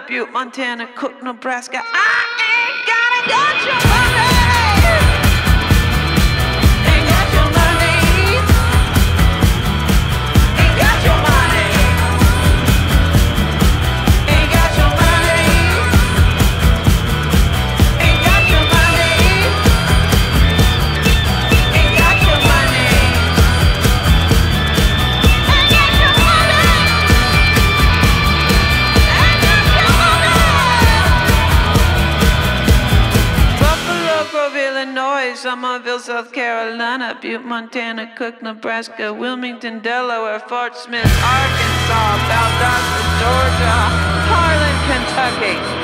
Carolina, Butte, Montana, Cook, Nebraska. I ain't got your money. Ain't got your money. Ain't got your money. Ain't got your money. Ain't got your money. Ain't got your money. Illinois, Somerville, South Carolina, Butte, Montana, Cook, Nebraska, Wilmington, Delaware, Fort Smith, Arkansas, Valdosta, Georgia, Harlan, Kentucky.